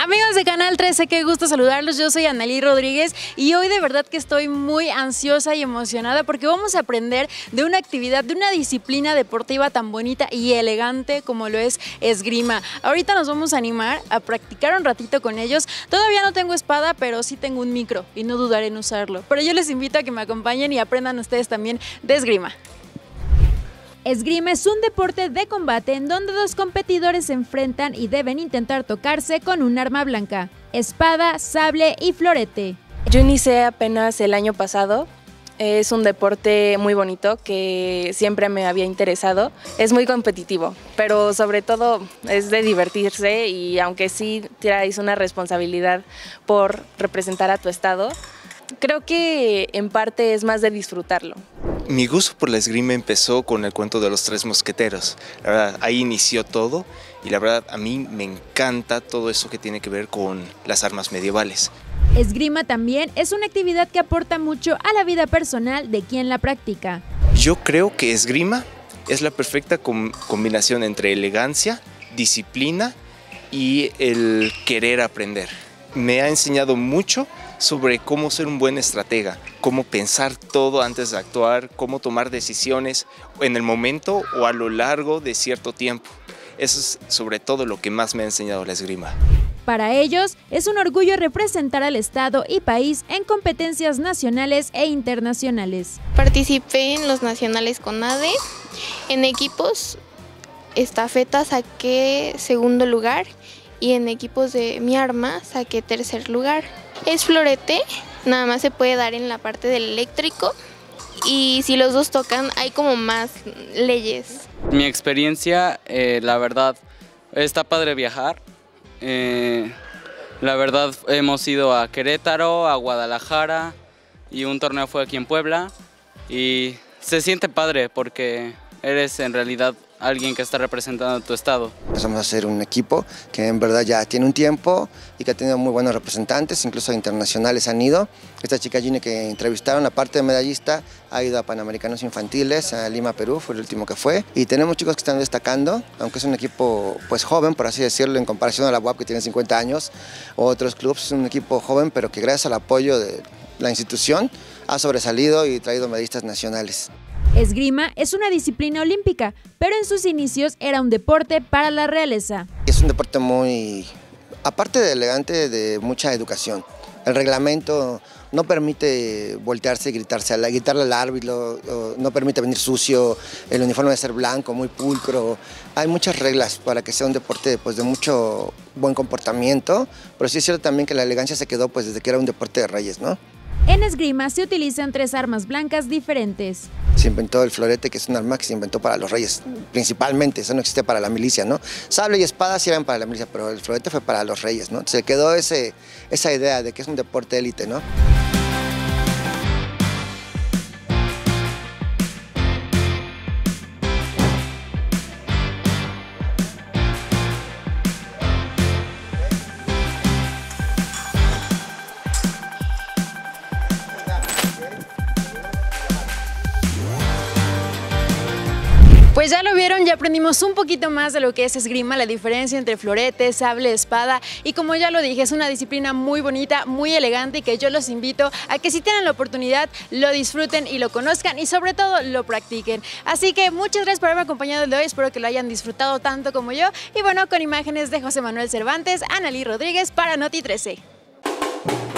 Amigos de Canal 13, qué gusto saludarlos, yo soy Anneli Rodríguez y hoy de verdad que estoy muy ansiosa y emocionada porque vamos a aprender de una actividad, de una disciplina deportiva tan bonita y elegante como lo es esgrima. Ahorita nos vamos a animar a practicar un ratito con ellos. Todavía no tengo espada, pero sí tengo un micro y no dudaré en usarlo. Pero yo les invito a que me acompañen y aprendan ustedes también de esgrima. Esgrima es un deporte de combate en donde dos competidores se enfrentan y deben intentar tocarse con un arma blanca, espada, sable y florete. Yo inicié apenas el año pasado. Es un deporte muy bonito que siempre me había interesado. Es muy competitivo, pero sobre todo es de divertirse y aunque sí traes una responsabilidad por representar a tu estado, creo que en parte es más de disfrutarlo. Mi gusto por la esgrima empezó con el cuento de los tres mosqueteros. La verdad, ahí inició todo y la verdad a mí me encanta todo eso que tiene que ver con las armas medievales. Esgrima también es una actividad que aporta mucho a la vida personal de quien la practica. Yo creo que esgrima es la perfecta combinación entre elegancia, disciplina y el querer aprender. Me ha enseñado mucho sobre cómo ser un buen estratega, cómo pensar todo antes de actuar, cómo tomar decisiones en el momento o a lo largo de cierto tiempo. Eso es sobre todo lo que más me ha enseñado la esgrima. Para ellos es un orgullo representar al estado y país en competencias nacionales e internacionales. Participé en los nacionales con ADE, en equipos estafeta saqué segundo lugar y en equipos de mi arma saqué tercer lugar. Es florete, nada más se puede dar en la parte del eléctrico y si los dos tocan hay como más leyes. Mi experiencia, la verdad, está padre viajar. La verdad hemos ido a Querétaro, a Guadalajara y un torneo fue aquí en Puebla y se siente padre porque eres en realidad alguien que está representando a tu estado. Empezamos a hacer un equipo que en verdad ya tiene un tiempo y que ha tenido muy buenos representantes, incluso internacionales han ido. Esta chica Gine que entrevistaron, aparte de medallista, ha ido a Panamericanos Infantiles, a Lima, Perú, fue el último que fue. Y tenemos chicos que están destacando, aunque es un equipo pues joven, por así decirlo, en comparación a la UAP que tiene 50 años, o otros clubes, es un equipo joven, pero que gracias al apoyo de la institución ha sobresalido y traído medallistas nacionales. Esgrima es una disciplina olímpica, pero en sus inicios era un deporte para la realeza. Es un deporte muy, aparte de elegante, de mucha educación. El reglamento no permite voltearse y gritarle al árbitro, no permite venir sucio, el uniforme debe ser blanco, muy pulcro. Hay muchas reglas para que sea un deporte pues, de mucho buen comportamiento, pero sí es cierto también que la elegancia se quedó pues, desde que era un deporte de reyes, ¿no? En esgrima se utilizan tres armas blancas diferentes. Se inventó el florete, que es un arma que se inventó para los reyes, principalmente, eso no existe para la milicia, ¿no? Sable y espada sí eran para la milicia, pero el florete fue para los reyes, ¿no? Se quedó esa idea de que es un deporte élite, ¿no? Pues ya lo vieron, ya aprendimos un poquito más de lo que es esgrima, la diferencia entre florete, sable, espada y como ya lo dije, es una disciplina muy bonita, muy elegante y que yo los invito a que si tienen la oportunidad lo disfruten y lo conozcan y sobre todo lo practiquen. Así que muchas gracias por haberme acompañado el de hoy, espero que lo hayan disfrutado tanto como yo y bueno, con imágenes de José Manuel Cervantes, Anneli Rodríguez para Noti 13.